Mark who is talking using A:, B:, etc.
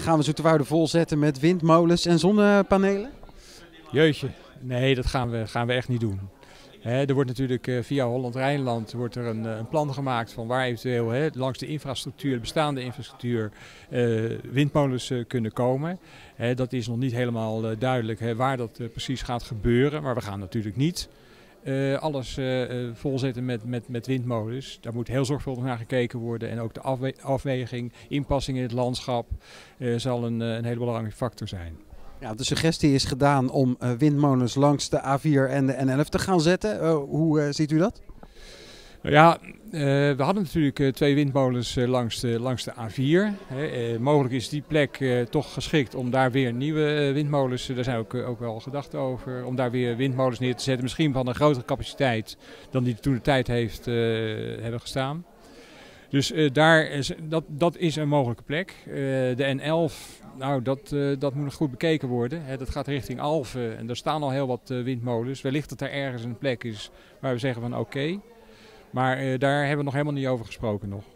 A: Gaan we Zoeterwoude volzetten met windmolens en zonnepanelen?
B: Jeetje, nee, dat gaan we echt niet doen. Er wordt natuurlijk via Holland-Rijnland wordt er een plan gemaakt van waar eventueel langs de infrastructuur, de bestaande infrastructuur, windmolens kunnen komen. Dat is nog niet helemaal duidelijk waar dat precies gaat gebeuren, maar we gaan natuurlijk niet alles volzetten met windmolens. Daar moet heel zorgvuldig naar gekeken worden en ook de afweging, inpassing in het landschap zal een hele belangrijke factor zijn.
A: Ja, de suggestie is gedaan om windmolens langs de A4 en de N11 te gaan zetten. Hoe ziet u dat?
B: Nou ja, we hadden natuurlijk 2 windmolens langs de A4. Mogelijk is die plek toch geschikt om daar weer nieuwe windmolens, daar zijn ook wel gedachten over, om daar weer windmolens neer te zetten. Misschien van een grotere capaciteit dan die toen de tijd hebben gestaan. Dus dat is een mogelijke plek. De N11, nou, dat moet nog goed bekeken worden. Dat gaat richting Alphen en daar staan al heel wat windmolens. Wellicht dat er ergens een plek is waar we zeggen van oké. Maar daar hebben we nog helemaal niet over gesproken nog.